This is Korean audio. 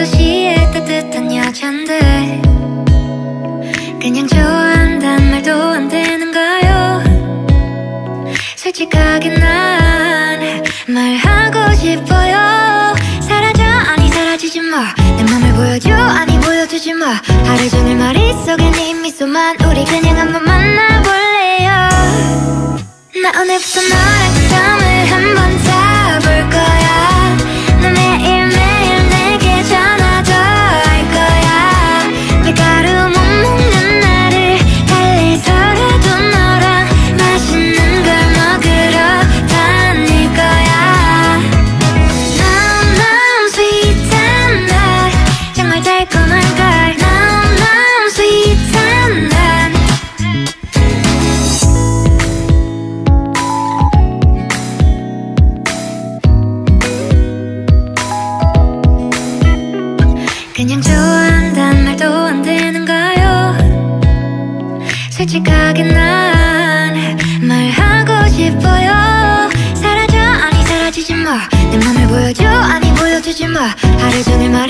5시에 따뜻한 여잔데 그냥 좋아한단 말도 안 되는가요? 솔직하게 난 말하고 싶어요. 사라져 아니 사라지지 마. 내 맘을 보여줘 아니 보여주지 마. 하루 종일 머릿속에 네 미소만. 우리 그냥 한번 만나볼래요. 나 오늘부터 너랑 썸을 한번 타볼 거야. 너 매일매일 내게 전화도 할 거야. 밀가루 못 먹는 나를 달래서라도 너랑 맛있는 걸 먹으러 다닐 거야. 너무 sweet한 날 정말 달콤한 걸. 너무 sweet한 날 그냥 좋아한단 말도 안 되는가요? 솔직하게 난 말하고 싶어요. 사라져 아니 사라지지 마. 내 맘을 보여줘 아니 보여주지 마. 하루 종일 말